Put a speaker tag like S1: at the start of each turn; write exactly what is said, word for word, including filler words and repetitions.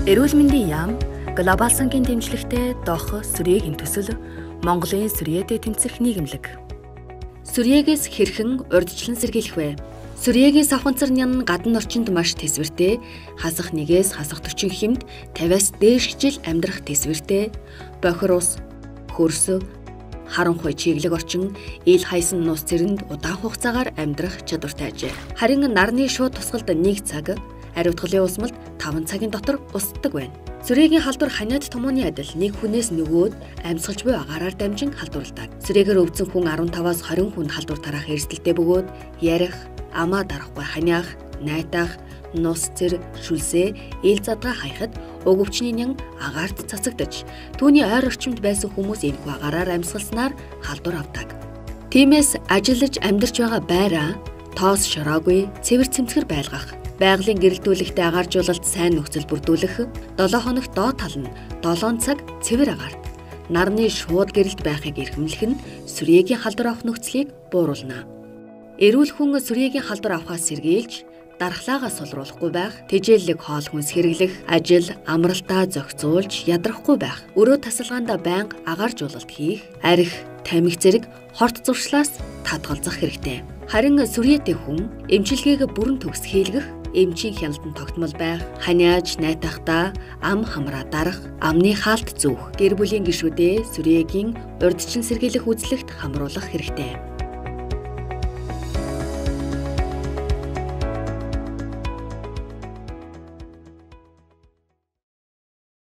S1: Эрүүл мэндийн яам, глобал сангийн дэмжлэгтэй доох сүрьегийн төсөл, Монголын сүрьеэтэй тэмцэх нийгэмлэг. Сүрьеэгээс хэрхэн урьдчилан сэргийлэх вэ? Сүрьегийн савханцар нyan гадна орчинд маш тэсвэртэй, хасах нэгээс хасах төрчин хэмд тавиас дээш жил амьдрах тэсвэртэй, бохир ус, хөрс, харанхуй чиглэг орчин, ил хайсан нус цэрэнд удаан хугацаагаар амьдрах чадвартай ажээ. Харин нарны шууд тусгалд нэг цаг, ариутгалын усмалд таван цагийн дотор устдаг байна. Сүрьегийн халдвар ханиад томооны адил нэг хүнээс нөгөөд амьсгалж буй агаараар дамжин халдварладаг. Сүрьегээр өвдсөн хүн арван таваас хорин хүнд халдвар тараах эрсдэлтэй бөгөөд ярих, амаа дарахгүй ханиах, найтах, нус цэр шүлсээ ил задгаа хайхад уг өвчний нян агаарт цацагдаж, түүний ойр орчимд байсан хүмүүс энэхүү агаараар амьсгалснаар халдвар авдаг. Тиймээс ажиллаж амьдарч байгаа байраа тоос шороогүй, цэвэр цэмцгэр байлгах, байгалийн гэрэлтүүлэгтээ агааржуулалт сайн нөхцөл бүрдүүлэх, долоо хоногт доод тал нь долоон цаг цэвэр агаарт нарны шууд гэрэлт байхыг эрхэмлэх нь сүрьегийн халдвар авах нөхцөлийг бууруулна. Эрүүл хүн сүрьегийн халдвар авахаас сэргийлж, дархлаагаа сулруулахгүй байх, тэжээллэг хоол хүнс хэрэглэх, ажил, амралтаа зохицуулж ядрахгүй байх, өрөө тасалгаанда байнга агааржуулалт хийх, арх, тамхи зэрэг хорт зуршлаас татгалзах хэрэгтэй. Харин сүрьетэй хүн эмчилгээг бүрэн төгс хийлгэх, эмчийн хяналтанд тогтмол байх, ханиаж найтахдаа ам хамраа дарах, амны хаалт зүүх, гэр бүлийн гишүүдээ сүрьегийн урьдчилан сэргийлэх үзлэгт хамруулах хэрэгтэй.